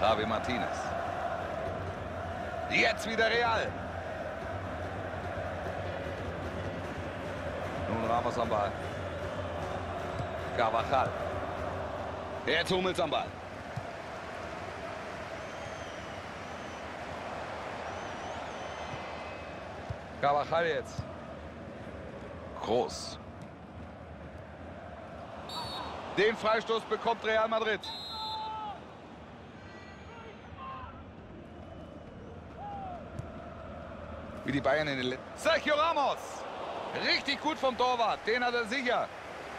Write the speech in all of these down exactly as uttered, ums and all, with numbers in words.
Javi Martinez. Jetzt wieder Real. Nun Ramos am Ball. Carvajal. Jetzt Hummels am Ball. Carvajal jetzt. Groß. Den Freistoß bekommt Real Madrid. Wie die Bayern in den letzten... Sergio Ramos. Richtig gut vom Torwart. Den hat er sicher.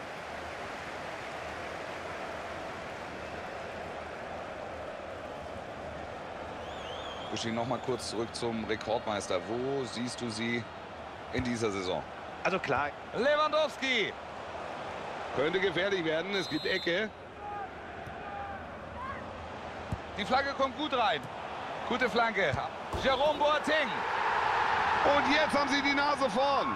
Buschi, noch mal kurz zurück zum Rekordmeister. Wo siehst du sie in dieser Saison? Also klar. Lewandowski. Könnte gefährlich werden. Es gibt Ecke. Die Flanke kommt gut rein. Gute Flanke. Jerome Boateng. Und jetzt haben sie die Nase vorn.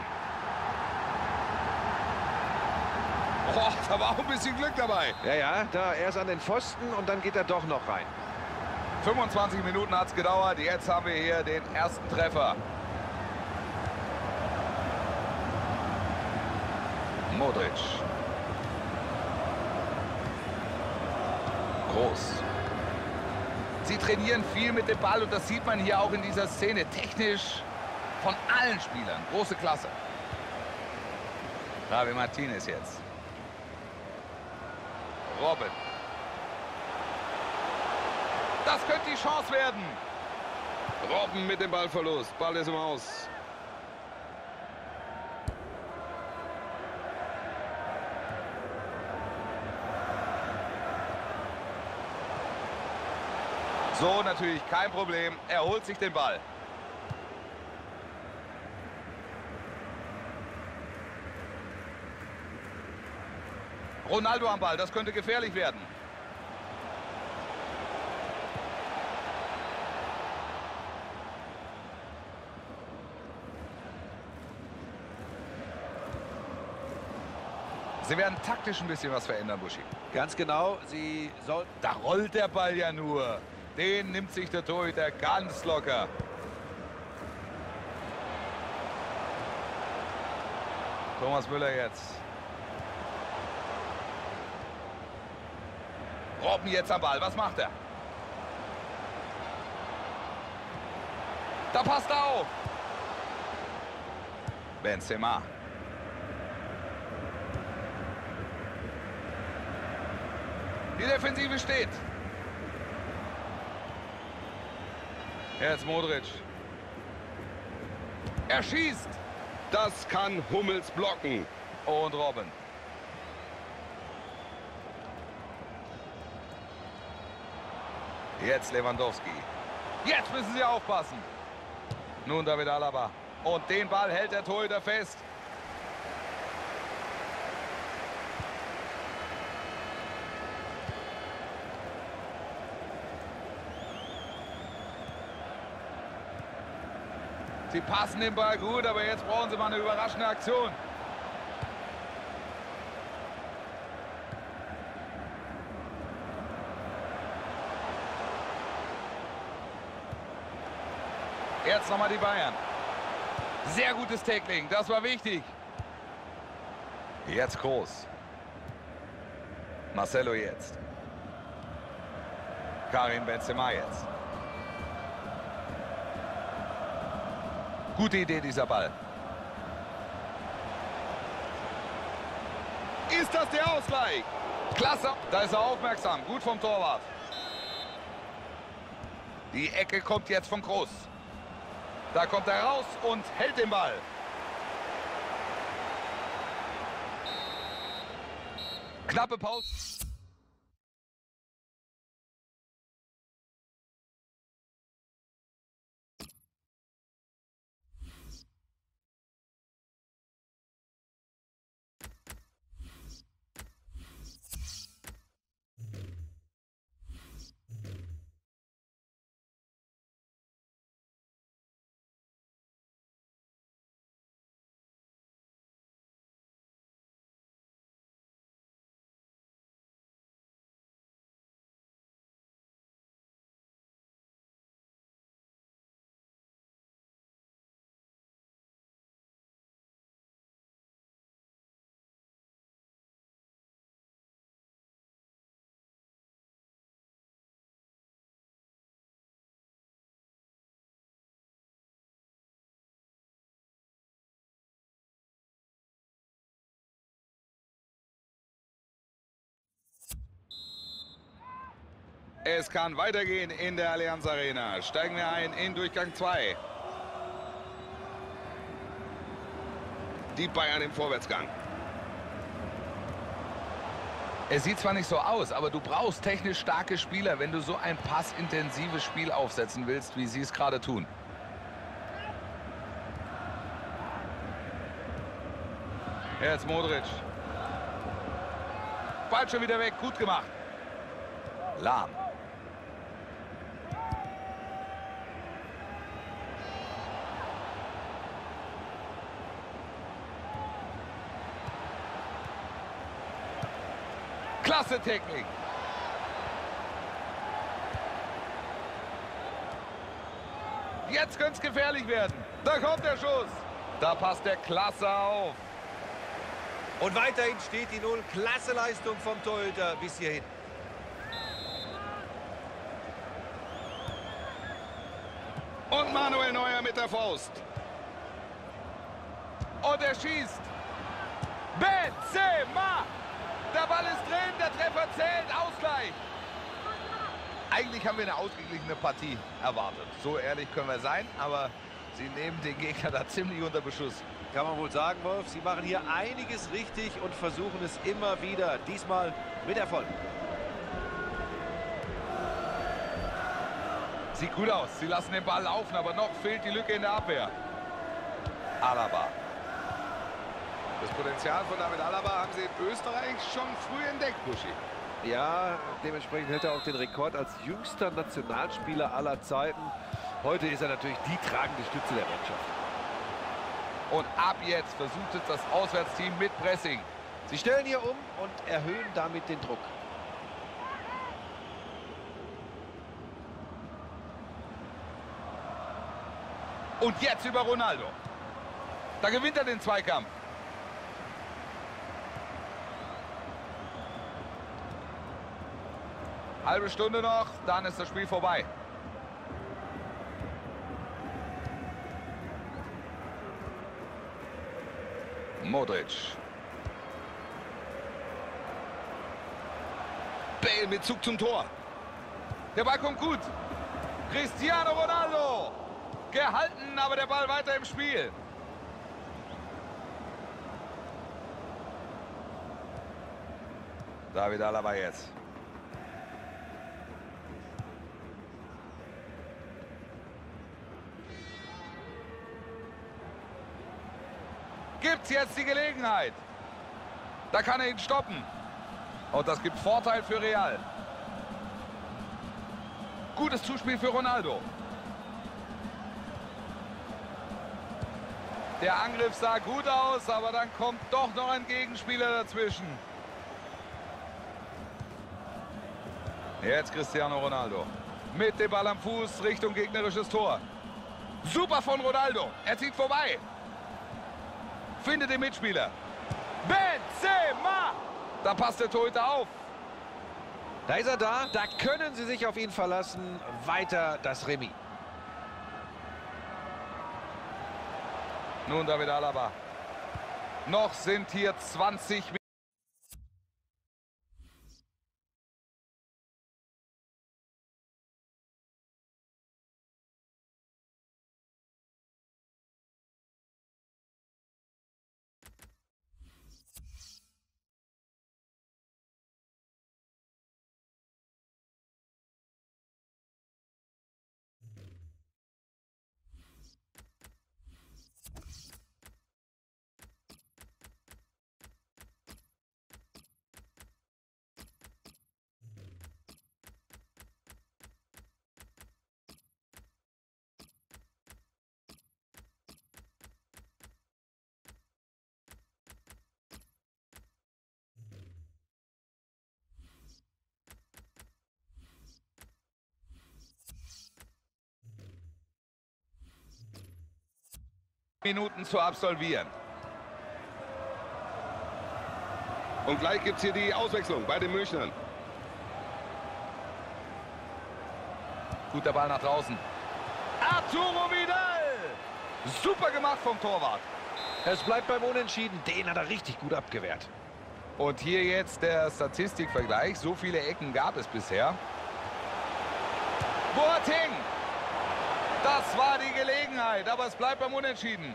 Boah, da war auch ein bisschen Glück dabei. Ja, ja, da erst an den Pfosten und dann geht er doch noch rein. fünfundzwanzig Minuten hat es gedauert. Jetzt haben wir hier den ersten Treffer. Modric. Groß. Sie trainieren viel mit dem Ball und das sieht man hier auch in dieser Szene. Technisch von allen Spielern. Große Klasse. Javi Martinez jetzt. Robben. Das könnte die Chance werden. Robben mit dem Ballverlust. Ball ist im Aus. So, natürlich kein Problem. Er holt sich den Ball. Ronaldo am Ball. Das könnte gefährlich werden. Sie werden taktisch ein bisschen was verändern, Buschi. Ganz genau, sie sollten... Da rollt der Ball ja nur. Den nimmt sich der Torhüter ganz locker. Thomas Müller jetzt. Robben jetzt am Ball. Was macht er? Da passt er auf. Benzema. Die Defensive steht. Jetzt Modric. Er schießt. Das kann Hummels blocken. Und Robben. Jetzt Lewandowski. Jetzt müssen sie aufpassen. Nun David Alaba. Und den Ball hält der Torhüter fest. Sie passen den Ball gut, aber jetzt brauchen sie mal eine überraschende Aktion. Jetzt nochmal die Bayern. Sehr gutes Tackling, das war wichtig. Jetzt Groß. Marcelo jetzt. Karim Benzema jetzt. Gute Idee, dieser Ball. Ist das der Ausgleich? Klasse. Da ist er aufmerksam. Gut vom Torwart. Die Ecke kommt jetzt von Groß. Da kommt er raus und hält den Ball. Knappe Pause. Es kann weitergehen in der Allianz Arena. Steigen wir ein in Durchgang zwei. Die Bayern im Vorwärtsgang. Es sieht zwar nicht so aus, aber du brauchst technisch starke Spieler, wenn du so ein passintensives Spiel aufsetzen willst, wie sie es gerade tun. Jetzt Modric. Ball schon wieder weg, gut gemacht. Lahm. Klasse Technik. Jetzt könnte es gefährlich werden. Da kommt der Schuss. Da passt der klasse auf. Und weiterhin steht die Null. Klasse Leistung vom Torhüter bis hierhin. Und Manuel Neuer mit der Faust. Und er schießt. Benzema. Der Ball ist drin, der Treffer zählt, Ausgleich. Eigentlich haben wir eine ausgeglichene Partie erwartet. So ehrlich können wir sein, aber sie nehmen den Gegner da ziemlich unter Beschuss. Kann man wohl sagen, Wolf, sie machen hier einiges richtig und versuchen es immer wieder. Diesmal mit Erfolg. Sieht gut aus, sie lassen den Ball laufen, aber noch fehlt die Lücke in der Abwehr. Alaba. Das Potenzial von David Alaba haben sie in Österreich schon früh entdeckt, Buschi. Ja, dementsprechend hält er auch den Rekord als jüngster Nationalspieler aller Zeiten. Heute ist er natürlich die tragende Stütze der Mannschaft. Und ab jetzt versucht es das Auswärtsteam mit Pressing. Sie stellen hier um und erhöhen damit den Druck. Und jetzt über Ronaldo. Da gewinnt er den Zweikampf. Halbe Stunde noch, dann ist das Spiel vorbei. Modric. Bale mit Zug zum Tor. Der Ball kommt gut. Cristiano Ronaldo. Gehalten, aber der Ball weiter im Spiel. David Alaba jetzt. Gibt's jetzt die Gelegenheit. Da kann er ihn stoppen. Und das gibt Vorteil für Real. Gutes Zuspiel für Ronaldo. Der Angriff sah gut aus, aber dann kommt doch noch ein Gegenspieler dazwischen. Jetzt Cristiano Ronaldo. Mit dem Ball am Fuß Richtung gegnerisches Tor. Super von Ronaldo. Er zieht vorbei. Findet den Mitspieler. Benzema! Da passt der Torhüter auf. Da ist er da. Da können sie sich auf ihn verlassen. Weiter das Remis. Nun David Alaba. Noch sind hier zwanzig Minuten. Minuten zu absolvieren. Und gleich gibt es hier die Auswechslung bei den Münchnern. Guter Ball nach draußen. Arturo Vidal! Super gemacht vom Torwart. Es bleibt beim Unentschieden. Den hat er richtig gut abgewehrt. Und hier jetzt der Statistikvergleich. So viele Ecken gab es bisher. Boateng. Das war die Gelegenheit, aber es bleibt beim Unentschieden.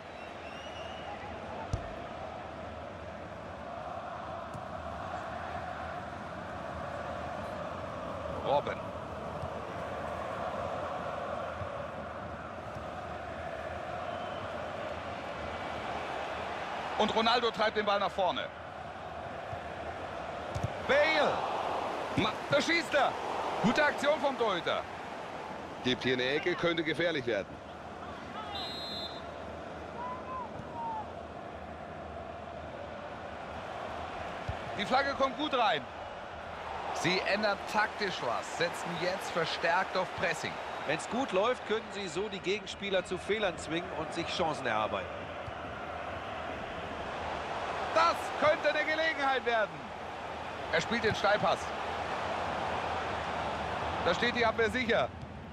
Robben. Und Ronaldo treibt den Ball nach vorne. Bale. Ma, da schießt er. Gute Aktion vom Torhüter. Gibt hier eine Ecke, könnte gefährlich werden. Die Flagge kommt gut rein. Sie ändern taktisch was, setzen jetzt verstärkt auf Pressing. Wenn es gut läuft, können sie so die Gegenspieler zu Fehlern zwingen und sich Chancen erarbeiten. Das könnte eine Gelegenheit werden. Er spielt den Steilpass. Da steht die Abwehr sicher.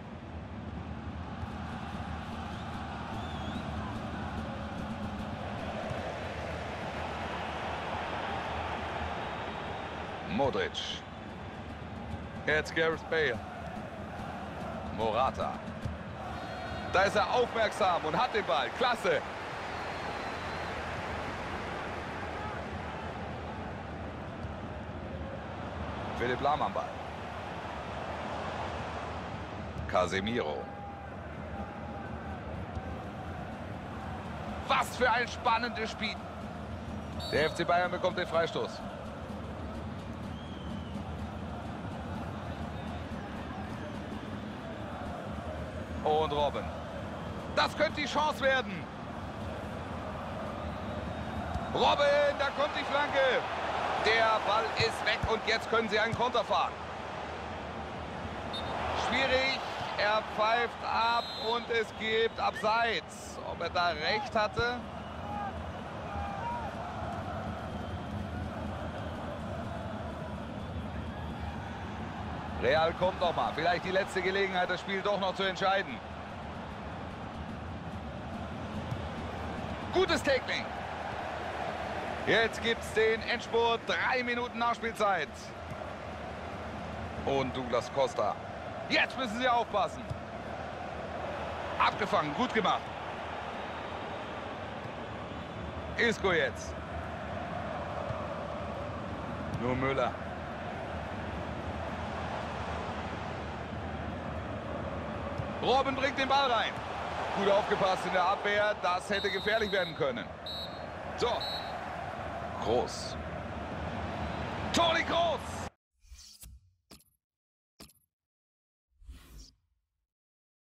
Modric. Jetzt Gareth Bale. Morata. Da ist er aufmerksam und hat den Ball. Klasse. Philipp Lahm am Ball. Casemiro. Was für ein spannendes Spiel. Der F C Bayern bekommt den Freistoß. Und Robben. Das könnte die Chance werden. Robben, da kommt die Flanke. Der Ball ist weg und jetzt können sie einen Konter fahren. Schwierig, er pfeift ab und es gibt Abseits. Ob er da recht hatte? Real kommt noch mal. Vielleicht die letzte Gelegenheit, das Spiel doch noch zu entscheiden. Gutes Tackling. Jetzt gibt es den Endspurt. Drei Minuten Nachspielzeit. Und Douglas Costa. Jetzt müssen sie aufpassen. Abgefangen, gut gemacht. Isco jetzt. Nur Müller. Robben bringt den Ball rein. Gut aufgepasst in der Abwehr. Das hätte gefährlich werden können. So. Groß. Toni Kroos.